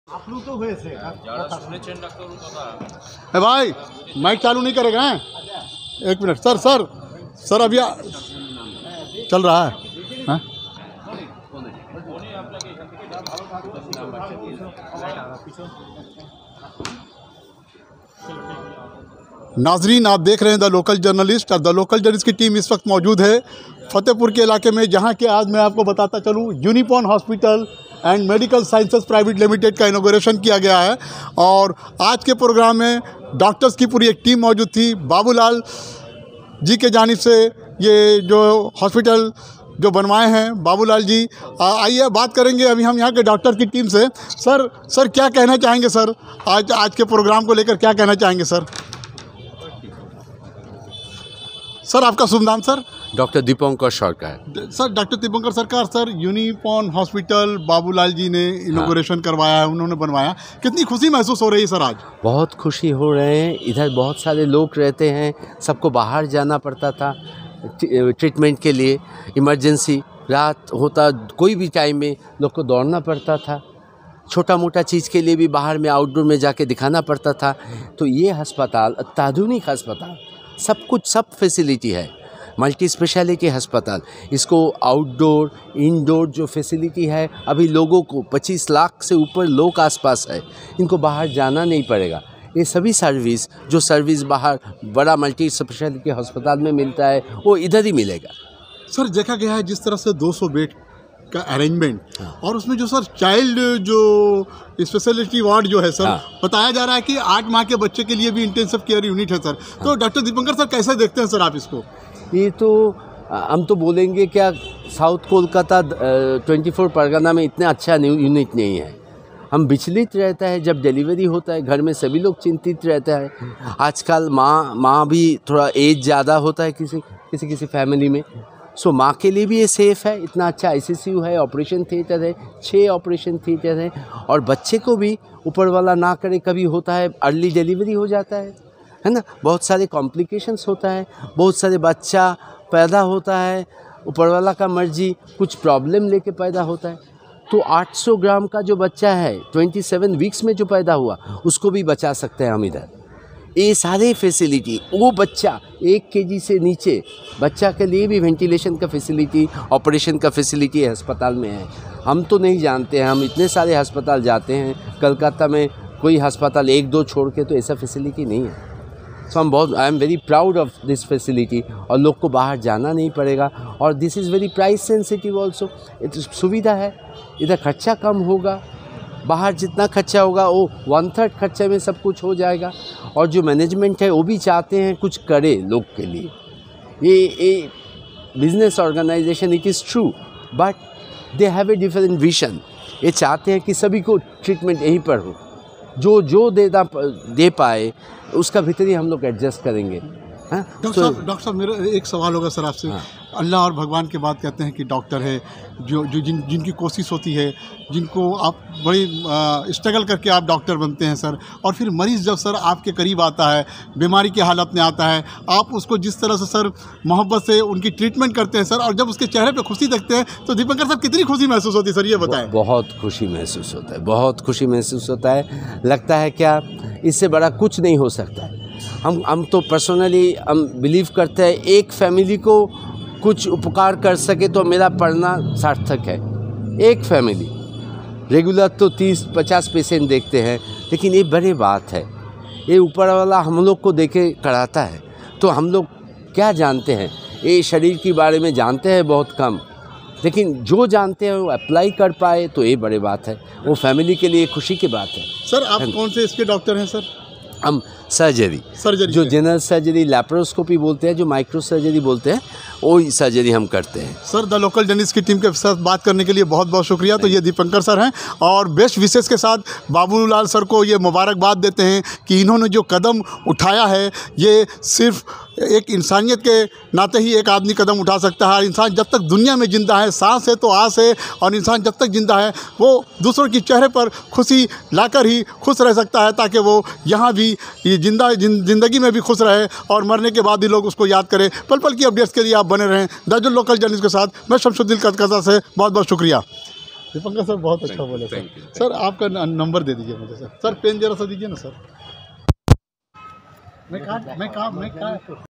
ए भाई माइक चालू नहीं करेगा हैं? एक मिनट सर सर सर अभी चल रहा है हाँ? नाजरीन आप देख रहे हैं द लोकल जर्नलिस्ट और द लोकल जर्नलिस्ट की टीम इस वक्त मौजूद है फतेहपुर के इलाके में, जहां के आज मैं आपको बताता चलूं Unipon hospital and medical sciences private limited का इनॉग्रेशन किया गया है। और आज के प्रोग्राम में डॉक्टर्स की पूरी एक टीम मौजूद थी। बाबूलाल जी के जानिब से ये जो हॉस्पिटल जो बनवाए हैं बाबूलाल जी, आइए बात करेंगे अभी हम यहाँ के डॉक्टर की टीम से। सर क्या कहना चाहेंगे सर, आज के प्रोग्राम को लेकर क्या कहना चाहेंगे सर? सर आपका शुभ नाम sir? Doctor Dipankar Sarkar. Sir doctor Dipankar Sarkar, sir Unipon hospital Babulal ji ने इनॉग्रेशन करवाया है, उन्होंने बनवाया, कितनी खुशी महसूस हो रही है सर आज? बहुत खुशी हो रहे हैं। इधर बहुत सारे लोग रहते हैं, सबको बाहर जाना पड़ता था ट्रीटमेंट के लिए, इमरजेंसी रात होता कोई भी टाइम में लोग को दौड़ना पड़ता था, छोटा मोटा चीज़ के लिए भी बाहर में आउटडोर में जाके दिखाना पड़ता था। तो ये अस्पताल अत्याधुनिक अस्पताल, सब फैसिलिटी है, मल्टी स्पेशलिटी अस्पताल। इसको आउटडोर इनडोर जो फैसिलिटी है, अभी लोगों को 25 लाख से ऊपर लोग आसपास है, इनको बाहर जाना नहीं पड़ेगा। ये सभी सर्विस बाहर बड़ा मल्टी स्पेशलिटी अस्पताल में मिलता है वो इधर ही मिलेगा। सर देखा गया है जिस तरह से 200 बेड का अरेंजमेंट, और उसमें जो सर चाइल्ड जो स्पेशलिटी वार्ड जो है सर, बताया जा रहा है कि 8 माह के बच्चे के लिए भी इंटेंसिव केयर यूनिट है सर। तो डॉक्टर दीपंकर सर कैसे देखते हैं सर आप इसको? ये तो हम तो बोलेंगे क्या, साउथ कोलकाता 24 परगना में इतना अच्छा यूनिट नहीं है। हम विचलित रहता है जब डिलीवरी होता है, घर में सभी लोग चिंतित रहता है। आजकल माँ भी थोड़ा एज ज़्यादा होता है किसी फैमिली में, सो माँ के लिए भी ये सेफ़ है। इतना अच्छा ICCU है, ऑपरेशन थिएटर है, 6 ऑपरेशन थिएटर है, और बच्चे को भी ऊपर वाला ना करे कभी होता है अर्ली डिलीवरी हो जाता है ना, बहुत सारे कॉम्प्लिकेशंस होता है, बहुत सारे बच्चा पैदा होता है, ऊपर वाला का मर्जी कुछ प्रॉब्लम लेके पैदा होता है। तो 800 ग्राम का जो बच्चा है 27 वीक्स में जो पैदा हुआ, उसको भी बचा सकते हैं हम इधर। ये सारे फैसिलिटी, वो बच्चा 1 kg से नीचे बच्चा के लिए भी वेंटिलेशन का फैसिलिटी, ऑपरेशन का फैसिलिटी अस्पताल में है। हम तो नहीं जानते हैं, हम इतने सारे अस्पताल जाते हैं, कलकत्ता में कोई अस्पताल 1-2 छोड़ के तो ऐसा फैसिलिटी नहीं है। So I am very proud of this facility, और लोग को बाहर जाना नहीं पड़ेगा, और this is very price sensitive also. सुविधा है, इधर खर्चा कम होगा, बाहर जितना खर्चा होगा वो 1/3 खर्चे में सब कुछ हो जाएगा। और जो मैनेजमेंट है वो भी चाहते हैं कुछ करे लोग के लिए। ये business organisation, it is true, but they have a different vision. ये चाहते हैं कि सभी को ट्रीटमेंट यहीं पर हो, जो दे पाए उसका भीतर ही हम लोग एडजस्ट करेंगे। डॉक्टर साहब मेरा एक सवाल होगा सर आपसे। अल्लाह और भगवान के बाद कहते हैं कि डॉक्टर है जो जिनकी कोशिश होती है, जिनको आप बड़ी स्ट्रगल करके आप डॉक्टर बनते हैं सर, और फिर मरीज़ जब सर आपके करीब आता है, बीमारी की हालत में आता है, आप उसको जिस तरह से सर मोहब्बत से उनकी ट्रीटमेंट करते हैं सर, और जब उसके चेहरे पे खुशी देखते हैं तो दीपंकर साहब कितनी खुशी महसूस होती है सर, ये बताएं? बहुत खुशी महसूस होता है, बहुत खुशी महसूस होता है। लगता है क्या इससे बड़ा कुछ नहीं हो सकता है। हम तो पर्सनली हम बिलीव करते हैं एक फैमिली को कुछ उपकार कर सके तो मेरा पढ़ना सार्थक है। एक फैमिली रेगुलर तो 30-50 पेशेंट देखते हैं, लेकिन ये बड़ी बात है, ये ऊपर वाला हम लोग को देके कराता है। तो हम लोग क्या जानते हैं, ये शरीर के बारे में जानते हैं बहुत कम, लेकिन जो जानते हैं वो अप्लाई कर पाए तो ये बड़ी बात है, वो फैमिली के लिए खुशी की बात है। सर आप कौन से इसके डॉक्टर हैं सर? हम सर्जरी जो जनरल सर्जरी, लैप्रोस्कोपी बोलते हैं, जो माइक्रो सर्जरी बोलते हैं, वही सर्जरी हम करते हैं। सर द लोकल जर्नलिस्ट की टीम के साथ बात करने के लिए बहुत बहुत शुक्रिया। तो ये दीपंकर सर हैं, और बेस्ट विशेष के साथ बाबूलाल सर को ये मुबारकबाद देते हैं कि इन्होंने जो कदम उठाया है, ये सिर्फ एक इंसानियत के नाते ही एक आदमी कदम उठा सकता है। इंसान जब तक दुनिया में ज़िंदा है, सांस है तो आस है, और इंसान जब तक ज़िंदा है वो दूसरों के चेहरे पर खुशी लाकर ही खुश रह सकता है, ताकि वो यहाँ भी ये ज़िंदगी में भी खुश रहे, और मरने के बाद भी लोग उसको याद करें। पल पल की अपडेट्स के लिए आप बने रहें द लोकल जर्नलिस्ट के साथ। मैं शमशुद्दीन कलकत्ता से, बहुत बहुत शुक्रिया। दीपंकर सर बहुत अच्छा बोले सर। सर आपका नंबर दे दीजिए मुझे सर। सर पेन जरा सा दीजिए ना सर। मैं कहाँ